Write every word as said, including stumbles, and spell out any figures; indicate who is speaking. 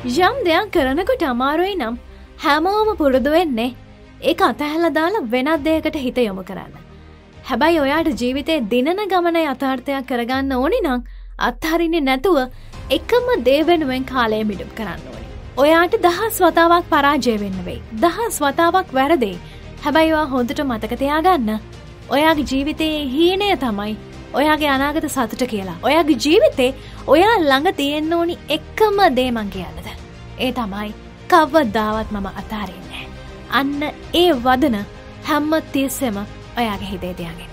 Speaker 1: යම් දෙයක් කරනකොට අමාරුයි නම් හැමෝම පුරුදු වෙන්නේ ඒක අතහැරලා දාලා වෙනත් දෙයකට හිත යොමු කරන්න. හැබැයි ඔයාට ජීවිතේ දිනන ගමන යථාර්ථයක් කරගන්න ඕනි නම් අත්හරින්නේ නැතුව එකම දේ වෙනුවෙන් කාලය මිඩුම් කරන්න ඕනි. ඔයාට දහස් වතාවක් පරාජය වෙන්න වෙයි. දහස් වතාවක් වැරදෙයි. හැබැයි ඔයා හොඳට මතක තියාගන්න ඔයාගේ ජීවිතයේ හීනය තමයි ඔයාගේ අනාගත සතුට කියලා. ඔයාගේ ජීවිතේ ඔයා ළඟ තියෙන්න ඕනි එකම දේ මං කියන්නද. ඒ තමයි කවදාවත් මම අතාරින්නේ. අන්න ඒ වදන හැම තිස්සෙම ඔයාගේ හිතේ තියාගන්න.